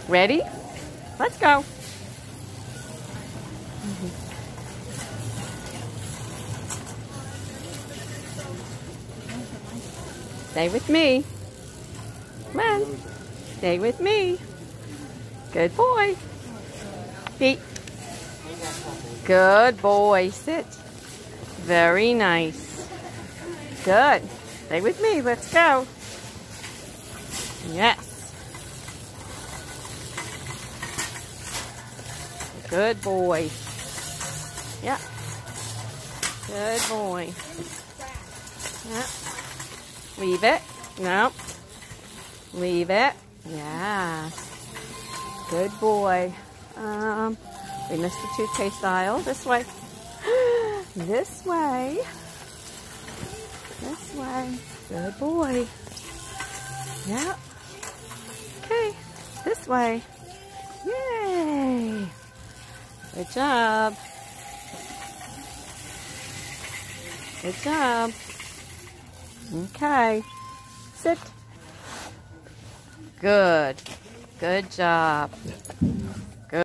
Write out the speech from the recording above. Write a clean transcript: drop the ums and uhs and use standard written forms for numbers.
Ready? Let's go. Stay with me. Come on. Stay with me. Good boy. Feet. Good boy. Sit. Very nice. Good. Stay with me. Let's go. Yes. Good boy. Yeah. Good boy. Yeah. Leave it. No. Leave it. Yeah. Good boy. We missed the toothpaste aisle. This way. This way. This way. Good boy. Yeah. Okay. This way. Yay. Good job. Good job. Okay. Sit. Good. Good job.